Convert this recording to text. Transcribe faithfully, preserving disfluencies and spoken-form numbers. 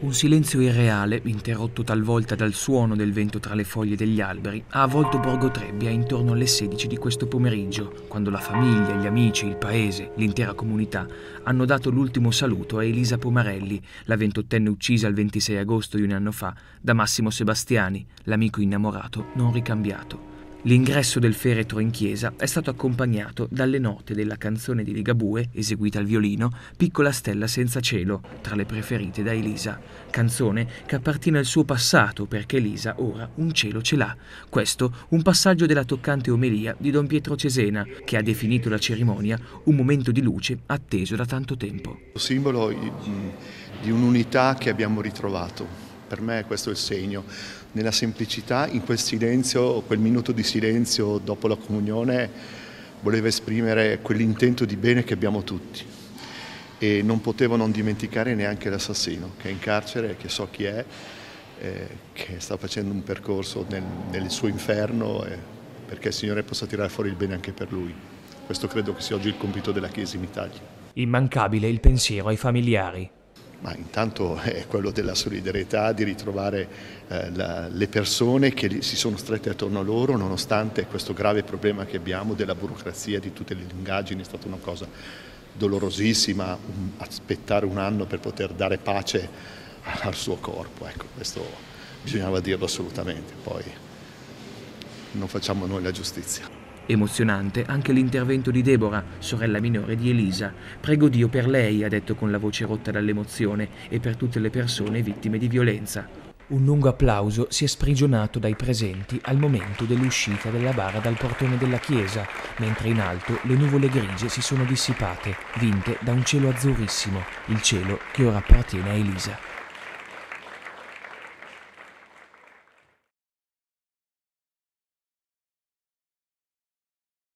Un silenzio irreale, interrotto talvolta dal suono del vento tra le foglie degli alberi, ha avvolto Borgo Trebbia intorno alle sedici di questo pomeriggio, quando la famiglia, gli amici, il paese, l'intera comunità hanno dato l'ultimo saluto a Elisa Pomarelli, la ventottenne uccisa il ventisei agosto di un anno fa da Massimo Sebastiani, l'amico innamorato non ricambiato. L'ingresso del feretro in chiesa è stato accompagnato dalle note della canzone di Ligabue, eseguita al violino, Piccola stella senza cielo, tra le preferite da Elisa. Canzone che appartiene al suo passato, perché Elisa ora un cielo ce l'ha. Questo un passaggio della toccante omelia di Don Pietro Cesena, che ha definito la cerimonia un momento di luce atteso da tanto tempo. Simbolo di un'unità che abbiamo ritrovato. Per me questo è il segno. Nella semplicità, in quel silenzio, quel minuto di silenzio dopo la comunione, voleva esprimere quell'intento di bene che abbiamo tutti. E non potevo non dimenticare neanche l'assassino, che è in carcere, che so chi è, eh, che sta facendo un percorso nel, nel suo inferno, eh, perché il Signore possa tirare fuori il bene anche per lui. Questo credo che sia oggi il compito della Chiesa in Italia. Immancabile il pensiero ai familiari. Ma intanto è quello della solidarietà, di ritrovare eh, la, le persone che si sono strette attorno a loro, nonostante questo grave problema che abbiamo della burocrazia, di tutte le lungaggini. È stata una cosa dolorosissima, um, aspettare un anno per poter dare pace al suo corpo. Ecco, questo bisognava dirlo assolutamente, poi non facciamo noi la giustizia. Emozionante anche l'intervento di Deborah, sorella minore di Elisa. Prego Dio per lei, ha detto con la voce rotta dall'emozione, e per tutte le persone vittime di violenza. Un lungo applauso si è sprigionato dai presenti al momento dell'uscita della bara dal portone della chiesa, mentre in alto le nuvole grigie si sono dissipate, vinte da un cielo azzurrissimo, il cielo che ora appartiene a Elisa.